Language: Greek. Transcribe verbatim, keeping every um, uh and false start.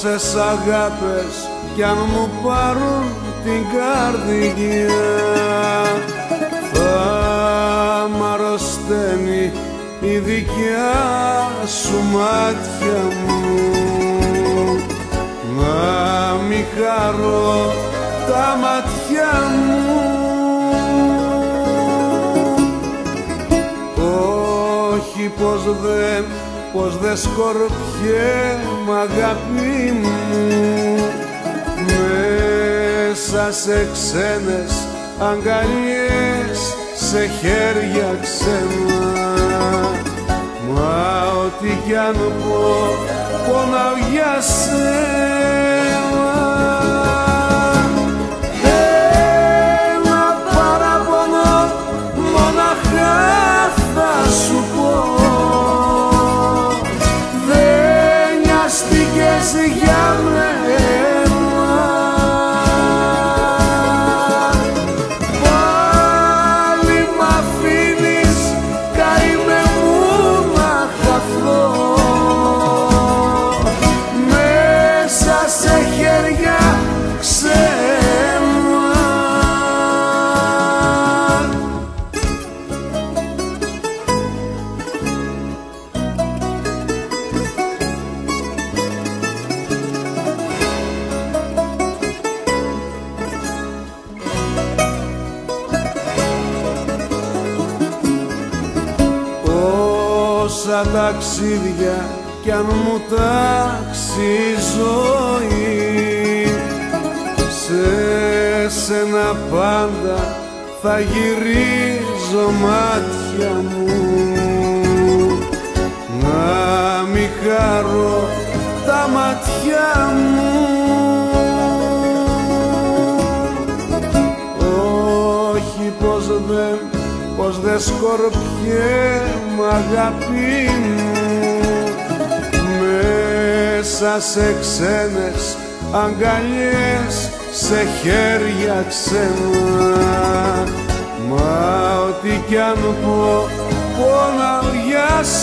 Όσες αγάπες κι αν μου πάρουν την καρδιά, θα μ' αρρωσταίνει η δικιά σου μάτια μου, να μη χαρώ τα μάτια μου. Όχι πως δεν, πως δεν σκορπιέμαι αγάπη μου μέσα σε ξένες αγκαλιές, σε χέρια ξένα. Μα ό,τι κι αν πω, πονάω για σένα. Ένα παραπονό μοναχά θα σου πω, δεν νοιάστηκες για μένα. Πάλι μ' αφήνεις καημένη να χαθώ μέσα σε χέρια ξένα. Όσα ταξίδια κι αν μου τάξει η ζωή, σε σένα πάντα θα γυρίζω μάτια μου, να μη χαρώ τα μάτια μου. Όχι πως δεν, πως δεν σκορπιέμαι αγάπη μου μέσα σε ξένες αγκαλιές, σε χέρια ξένα. Μα ό,τι κι αν πω, πονάω για